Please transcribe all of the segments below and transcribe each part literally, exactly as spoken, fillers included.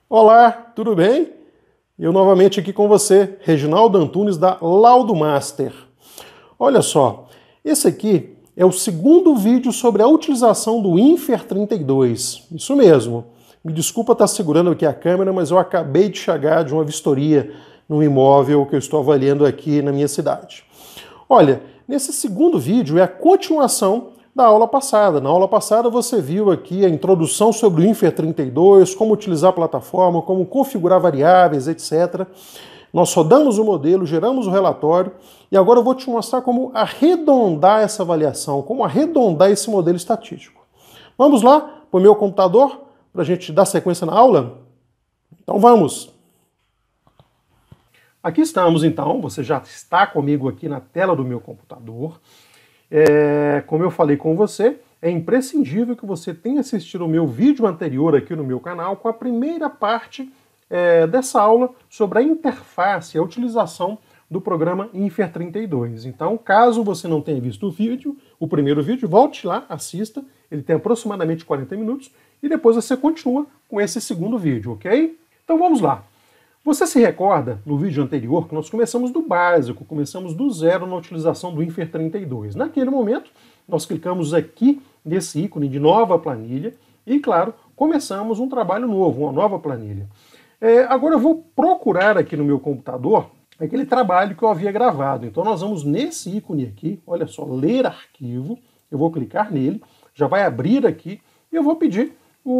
Olá, tudo bem? Eu novamente aqui com você, Reginaldo Antunes da Laudo Master. Olha só, esse aqui é o segundo vídeo sobre a utilização do Infer trinta e dois. Isso mesmo. Me desculpa estar segurando aqui a câmera, mas eu acabei de chegar de uma vistoria no imóvel que eu estou avaliando aqui na minha cidade. Olha, nesse segundo vídeo é a continuação da aula passada. Na aula passada você viu aqui a introdução sobre o Infer trinta e dois, como utilizar a plataforma, como configurar variáveis, etcétera. Nós rodamos o modelo, geramos o relatório e agora eu vou te mostrar como arredondar essa avaliação, como arredondar esse modelo estatístico. Vamos lá para o meu computador para a gente dar sequência na aula? Então vamos! Aqui estamos então, você já está comigo aqui na tela do meu computador. É, como eu falei com você, é imprescindível que você tenha assistido o meu vídeo anterior aqui no meu canal com a primeira parte é, dessa aula sobre a interface, a utilização do programa Infer trinta e dois. Então, caso você não tenha visto o vídeo, o primeiro vídeo, volte lá, assista, ele tem aproximadamente quarenta minutos, e depois você continua com esse segundo vídeo, ok? Então vamos lá. Você se recorda, no vídeo anterior, que nós começamos do básico, começamos do zero na utilização do Infer trinta e dois. Naquele momento, nós clicamos aqui nesse ícone de nova planilha e, claro, começamos um trabalho novo, uma nova planilha. É, agora eu vou procurar aqui no meu computador aquele trabalho que eu havia gravado. Então nós vamos nesse ícone aqui, olha só, ler arquivo, eu vou clicar nele, já vai abrir aqui e eu vou pedir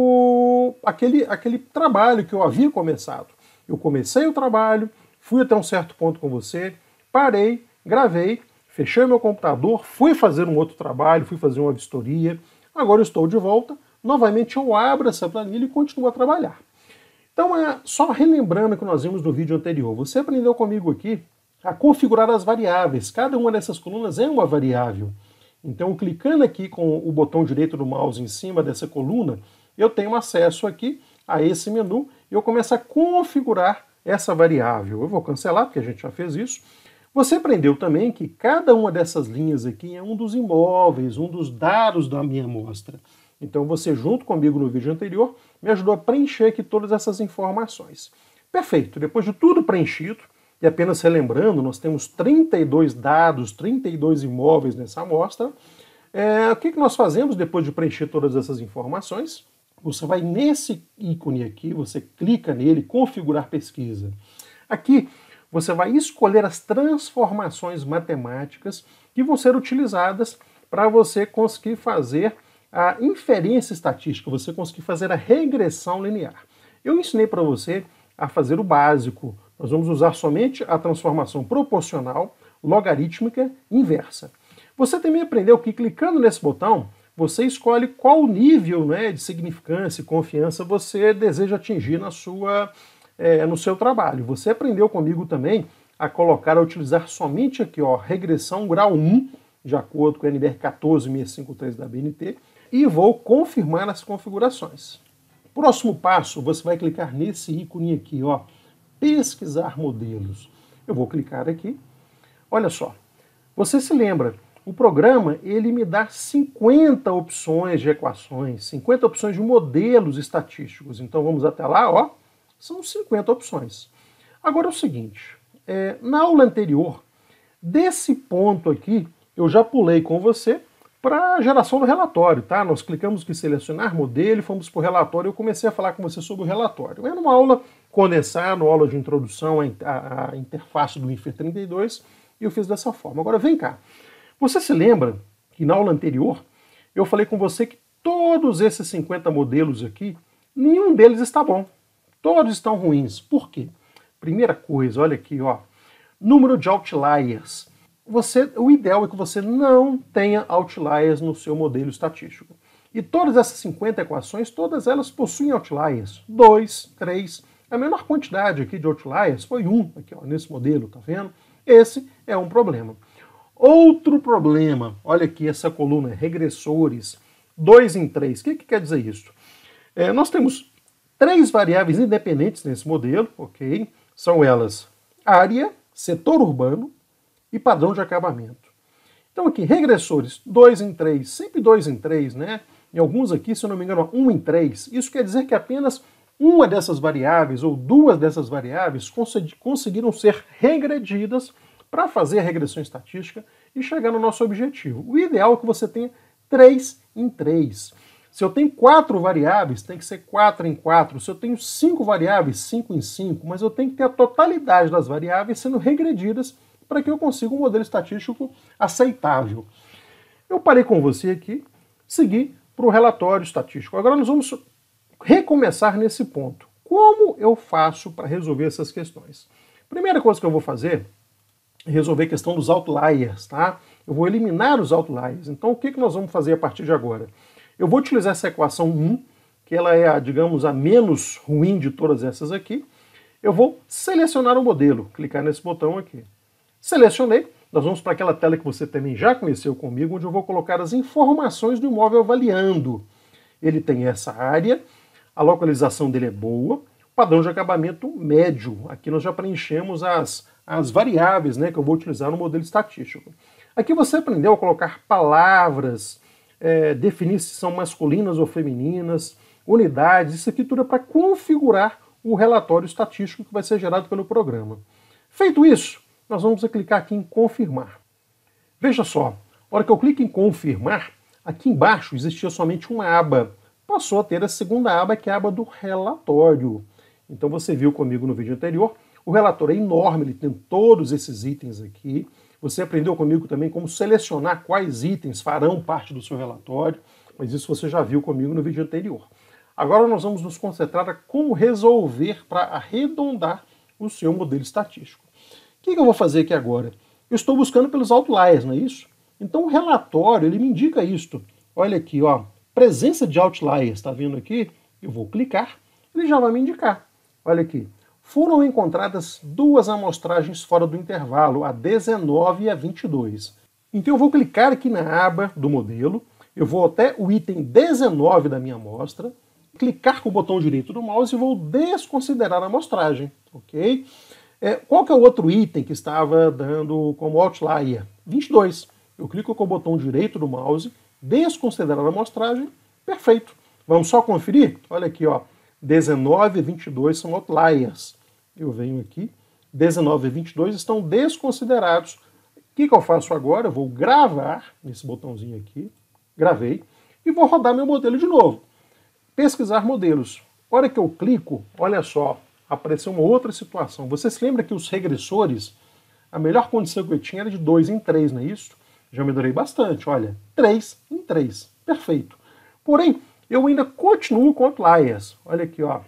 o, aquele, aquele trabalho que eu havia começado. Eu comecei o trabalho, fui até um certo ponto com você, parei, gravei, fechei meu computador, fui fazer um outro trabalho, fui fazer uma vistoria, agora eu estou de volta, novamente eu abro essa planilha e continuo a trabalhar. Então, é só relembrando o que nós vimos no vídeo anterior, você aprendeu comigo aqui a configurar as variáveis, cada uma dessas colunas é uma variável. Então, clicando aqui com o botão direito do mouse em cima dessa coluna, eu tenho acesso aqui a esse menu e eu começo a configurar essa variável. Eu vou cancelar, porque a gente já fez isso. Você aprendeu também que cada uma dessas linhas aqui é um dos imóveis, um dos dados da minha amostra. Então você, junto comigo no vídeo anterior, me ajudou a preencher aqui todas essas informações. Perfeito, depois de tudo preenchido, e apenas relembrando, nós temos trinta e dois dados, trinta e dois imóveis nessa amostra. É, o que, que nós fazemos depois de preencher todas essas informações? Você vai nesse ícone aqui, você clica nele, configurar pesquisa. Aqui você vai escolher as transformações matemáticas que vão ser utilizadas para você conseguir fazer a inferência estatística, você conseguir fazer a regressão linear. Eu ensinei para você a fazer o básico. Nós vamos usar somente a transformação proporcional, logarítmica, inversa. Você também aprendeu que clicando nesse botão, você escolhe qual nível, né, de significância e confiança você deseja atingir na sua, é, no seu trabalho. Você aprendeu comigo também a colocar, a utilizar somente aqui, ó, regressão grau um, de acordo com a N B R quatorze mil seiscentos e cinquenta e três da B N T, e vou confirmar as configurações. Próximo passo, você vai clicar nesse ícone aqui, ó, pesquisar modelos. Eu vou clicar aqui. Olha só, você se lembra, o programa, ele me dá cinquenta opções de equações, cinquenta opções de modelos estatísticos. Então vamos até lá, ó, são cinquenta opções. Agora é o seguinte, é, na aula anterior, desse ponto aqui, eu já pulei com você para a geração do relatório, tá? Nós clicamos em selecionar modelo, fomos para o relatório, eu comecei a falar com você sobre o relatório. É numa aula condensada, uma aula de introdução à, à interface do Infer trinta e dois, e eu fiz dessa forma. Agora vem cá. Você se lembra que na aula anterior eu falei com você que todos esses cinquenta modelos aqui, nenhum deles está bom. Todos estão ruins. Por quê? Primeira coisa, olha aqui, ó, número de outliers. Você, o ideal é que você não tenha outliers no seu modelo estatístico. E todas essas cinquenta equações, todas elas possuem outliers. dois, três. A menor quantidade aqui de outliers foi um, aqui, ó, nesse modelo, tá vendo? Esse é um problema. Outro problema, olha aqui essa coluna, regressores, dois em três. O que, que quer dizer isso? É, nós temos três variáveis independentes nesse modelo, ok? São elas área, setor urbano e padrão de acabamento. Então aqui, regressores, dois em três, sempre dois em três, né? Em alguns aqui, se eu não me engano, um em três. Isso quer dizer que apenas uma dessas variáveis ou duas dessas variáveis conseguiram ser regredidas para fazer a regressão estatística e chegar no nosso objetivo. O ideal é que você tenha três em três. Se eu tenho quatro variáveis, tem que ser quatro em quatro. Se eu tenho cinco variáveis, cinco em cinco. Mas eu tenho que ter a totalidade das variáveis sendo regredidas para que eu consiga um modelo estatístico aceitável. Eu parei com você aqui, segui para o relatório estatístico. Agora nós vamos recomeçar nesse ponto. Como eu faço para resolver essas questões? Primeira coisa que eu vou fazer é resolver a questão dos outliers, tá? Eu vou eliminar os outliers. Então o que, que nós vamos fazer a partir de agora? Eu vou utilizar essa equação um, que ela é, a, digamos, a menos ruim de todas essas aqui. Eu vou selecionar o modelo, clicar nesse botão aqui. Selecionei, nós vamos para aquela tela que você também já conheceu comigo, onde eu vou colocar as informações do imóvel avaliando. Ele tem essa área, a localização dele é boa, o padrão de acabamento médio. Aqui nós já preenchemos as, as variáveis, né, que eu vou utilizar no modelo estatístico. Aqui você aprendeu a colocar palavras, É, definir se são masculinas ou femininas, unidades, isso aqui tudo é para configurar o relatório estatístico que vai ser gerado pelo programa. Feito isso, nós vamos clicar aqui em confirmar. Veja só, a hora que eu clico em confirmar, aqui embaixo existia somente uma aba, passou a ter a segunda aba, que é a aba do relatório. Então você viu comigo no vídeo anterior, o relatório é enorme, ele tem todos esses itens aqui. Você aprendeu comigo também como selecionar quais itens farão parte do seu relatório, mas isso você já viu comigo no vídeo anterior. Agora nós vamos nos concentrar a como resolver para arredondar o seu modelo estatístico. O que, que eu vou fazer aqui agora? Eu estou buscando pelos outliers, não é isso? Então o relatório, ele me indica isto. Olha aqui, ó, presença de outliers, está vendo aqui? Eu vou clicar, ele já vai me indicar. Olha aqui. Foram encontradas duas amostragens fora do intervalo, a dezenove e a vinte e dois. Então eu vou clicar aqui na aba do modelo, eu vou até o item dezenove da minha amostra, clicar com o botão direito do mouse e vou desconsiderar a amostragem, ok? É, qual que é o outro item que estava dando como outlier? vinte e dois. Eu clico com o botão direito do mouse, desconsiderar a amostragem, perfeito. Vamos só conferir? Olha aqui, ó, dezenove e vinte e dois são outliers. Eu venho aqui, dezenove e vinte e dois estão desconsiderados. O que, que eu faço agora? Eu vou gravar nesse botãozinho aqui, gravei, e vou rodar meu modelo de novo. Pesquisar modelos. A hora que eu clico, olha só, apareceu uma outra situação. Você se lembra que os regressores, a melhor condição que eu tinha era de dois em três, não é isso? Já melhorei bastante, olha, três em três, perfeito. Porém, eu ainda continuo com outliers. Olha aqui, ó.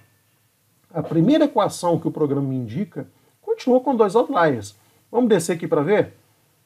A primeira equação que o programa me indica continua com dois outliers. Vamos descer aqui para ver?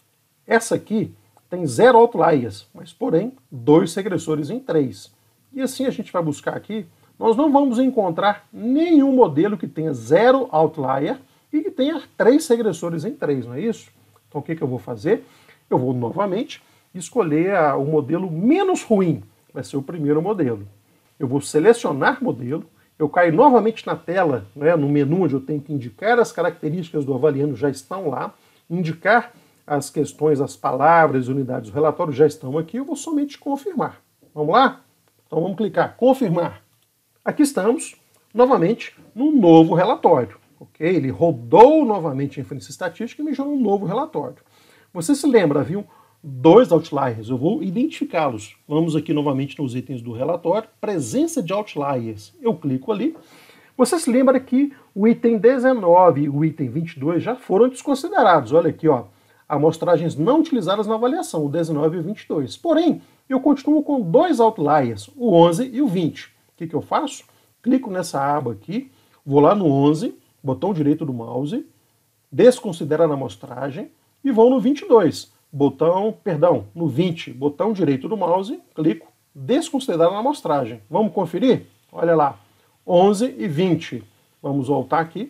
Essa aqui tem zero outliers, mas porém dois regressores em três. E assim a gente vai buscar aqui, nós não vamos encontrar nenhum modelo que tenha zero outlier e que tenha três regressores em três, não é isso? Então o que, que eu vou fazer? Eu vou novamente escolher a, o modelo menos ruim, vai ser o primeiro modelo. Eu vou selecionar modelo, eu caio novamente na tela, né, no menu onde eu tenho que indicar as características do avaliando, já estão lá, indicar as questões, as palavras, unidades do relatório já estão aqui, eu vou somente confirmar. Vamos lá? Então vamos clicar, confirmar. Aqui estamos, novamente, num novo relatório. Okay? Ele rodou novamente a inferência estatística e me gerou um novo relatório. Você se lembra, viu? Dois outliers, eu vou identificá-los. Vamos aqui novamente nos itens do relatório, presença de outliers. Eu clico ali. Você se lembra que o item dezenove e o item vinte e dois já foram desconsiderados. Olha aqui, ó, amostragens não utilizadas na avaliação, o dezenove e o vinte e dois. Porém, eu continuo com dois outliers, o onze e o vinte. O que, que eu faço? Clico nessa aba aqui, vou lá no onze, botão direito do mouse, desconsiderar a amostragem e vou no vinte e dois. Botão, perdão, no vinte, botão direito do mouse, clico, desconsiderar a amostragem. Vamos conferir? Olha lá, onze e vinte. Vamos voltar aqui.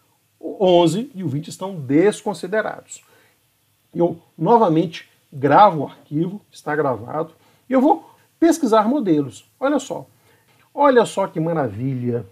O onze e o vinte estão desconsiderados. Eu novamente gravo o arquivo, está gravado, e eu vou pesquisar modelos. Olha só. Olha só que maravilha.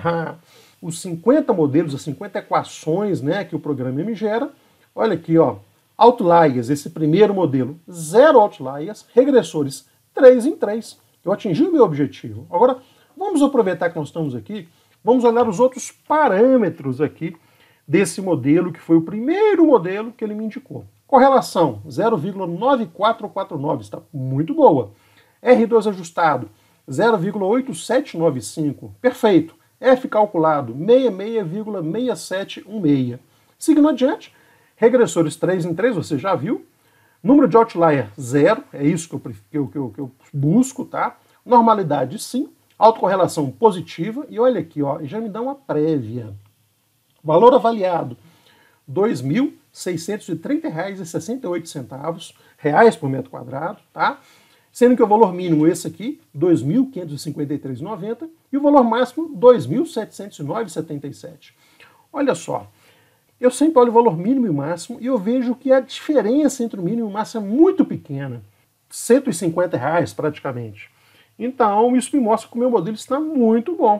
Os cinquenta modelos, as cinquenta equações, né, que o programa me gera. Olha aqui, ó. Outliers, esse primeiro modelo, zero outliers, regressores três em três. Eu atingi o meu objetivo. Agora, vamos aproveitar que nós estamos aqui, Vamos olhar os outros parâmetros aqui desse modelo, que foi o primeiro modelo que ele me indicou. Correlação, zero vírgula nove quatro quatro nove, está muito boa. R dois ajustado, zero vírgula oito sete nove cinco, perfeito. F calculado, sessenta e seis vírgula seis sete um seis. Seguindo adiante, regressores três em três, você já viu. Número de outlier, zero, é isso que eu, que eu, que eu, que eu busco, tá? Normalidade, sim. Autocorrelação positiva. E olha aqui, ó, já me dá uma prévia. Valor avaliado, dois mil seiscentos e trinta reais e sessenta e oito centavos, reais por metro quadrado, tá? Sendo que o valor mínimo esse aqui, dois mil quinhentos e cinquenta e três reais e noventa centavos, e o valor máximo, dois mil setecentos e nove reais e setenta e sete centavos. Olha só, eu sempre olho o valor mínimo e máximo e eu vejo que a diferença entre o mínimo e o máximo é muito pequena, cento e cinquenta reais praticamente. Então isso me mostra que o meu modelo está muito bom.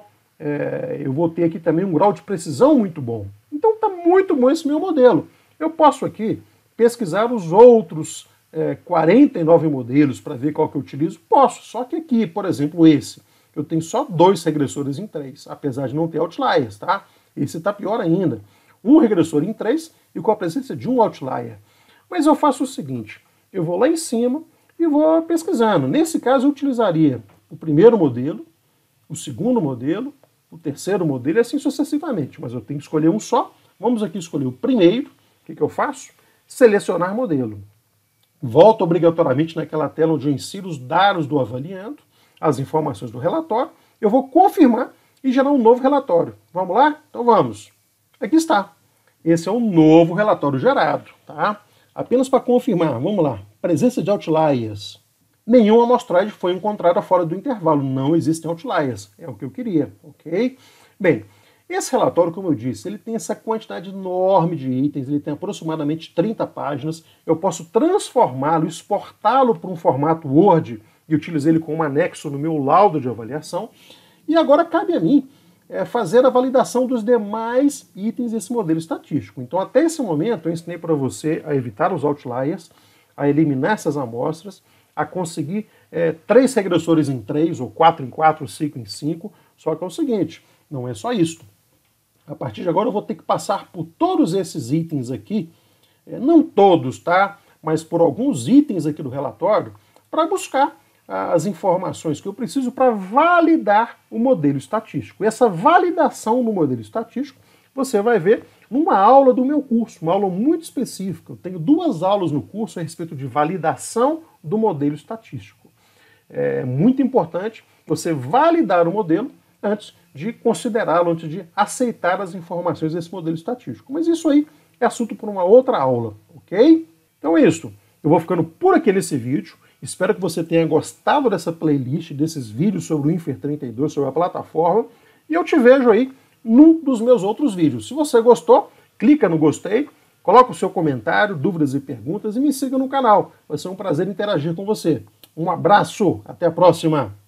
É, eu vou ter aqui também um grau de precisão muito bom. Então está muito bom esse meu modelo. Eu posso aqui pesquisar os outros é, quarenta e nove modelos para ver qual que eu utilizo? Posso, só que aqui, por exemplo, esse, eu tenho só dois regressores em três, apesar de não ter outliers, tá? Esse está pior ainda. Um regressor em três e com a presença de um outlier. Mas eu faço o seguinte, eu vou lá em cima e vou pesquisando. Nesse caso eu utilizaria o primeiro modelo, o segundo modelo, o terceiro modelo e assim sucessivamente. Mas eu tenho que escolher um só. Vamos aqui escolher o primeiro. O que, que eu faço? Selecionar modelo. Volto obrigatoriamente naquela tela onde eu insiro os dados do avaliando, as informações do relatório. Eu vou confirmar e gerar um novo relatório. Vamos lá? Então vamos. Aqui está. Esse é um novo relatório gerado, tá? Apenas para confirmar, vamos lá. Presença de outliers. Nenhuma amostragem foi encontrada fora do intervalo. Não existem outliers. É o que eu queria, ok? Bem, esse relatório, como eu disse, ele tem essa quantidade enorme de itens, ele tem aproximadamente trinta páginas. Eu posso transformá-lo, exportá-lo para um formato Word e utilizar ele como anexo no meu laudo de avaliação. E agora cabe a mim é, fazer a validação dos demais itens desse modelo estatístico. Então, até esse momento, eu ensinei para você a evitar os outliers, a eliminar essas amostras, a conseguir é, três regressores em três, ou quatro em quatro, cinco em cinco. Só que é o seguinte, não é só isso. A partir de agora eu vou ter que passar por todos esses itens aqui, é, não todos, tá? Mas por alguns itens aqui do relatório, para buscar as informações que eu preciso para validar o modelo estatístico. E essa validação do modelo estatístico você vai ver numa aula do meu curso, uma aula muito específica. Eu tenho duas aulas no curso a respeito de validação do modelo estatístico. É muito importante você validar o modelo antes de considerá-lo, antes de aceitar as informações desse modelo estatístico. Mas isso aí é assunto para uma outra aula, ok? Então é isso. Eu vou ficando por aqui nesse vídeo. Espero que você tenha gostado dessa playlist, desses vídeos sobre o Infer trinta e dois, sobre a plataforma. E eu te vejo aí num dos meus outros vídeos. Se você gostou, clica no gostei, coloca o seu comentário, dúvidas e perguntas e me siga no canal. Vai ser um prazer interagir com você. Um abraço, até a próxima!